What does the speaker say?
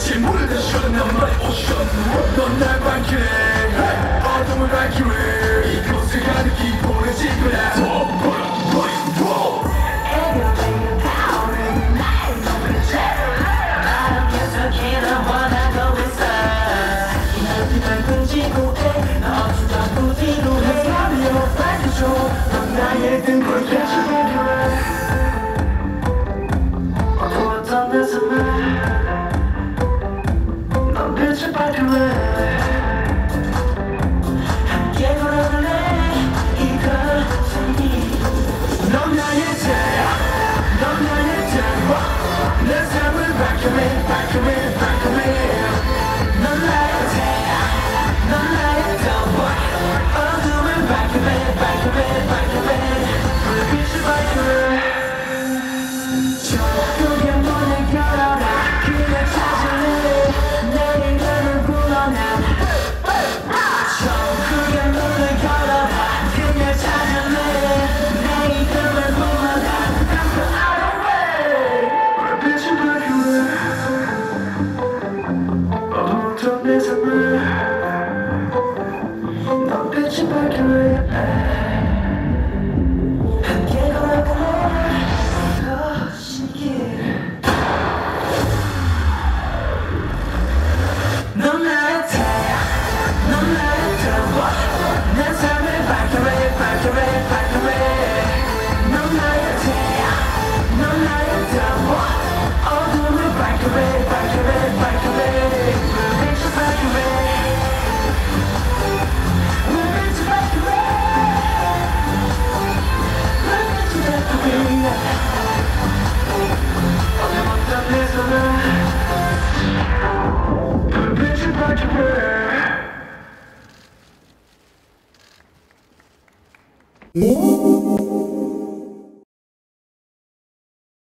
꽃이 물드셔 나만의 오션 넌 날 밝히네 어둠을 밝히네 이곳을 가득히 보내질 거야 더 버려 애교가 타오르는 나의 눈빛에 나는 계속해서 원하고 있어 이 넓이 넓은 지구에 너 주저고 뒤로해 나를 밝혀줘 넌 나의 등불 어두웠던 내 삶에 넌 빛을 밝혀내 함께 걸어갈래 이것이 넌 나의 태양 넌 나의 태양 내 삶을 밝혀내 밝혀내 밝혀내 넌 나의 태양 넌 나의 덤보 어둠을 밝혀내 밝혀내 밝혀내 불빛을 밝혀내 저 크게 문을 열어라 그냥 찾을래 내 이름을 불러놔 저 크게 문을 열어라 그냥 찾을래 내 이름을 불러놔 불빛을 밝혀내 어두웠던 내 삶을 넌 빛을 밝혀내 함께 걸어갈래 이것이길 넌 나의 태양 넌 나의 덤보 내 삶을 밝혀내 밝혀내 밝혀내 넌 나의 태양 넌 나의 덤보 어둠을 밝혀내 밝혀내 밝혀내 불빛을 밝혀내 불빛을 밝혀내 불빛을 밝혀내 어둠었던 내 손을 불빛을 밝혀내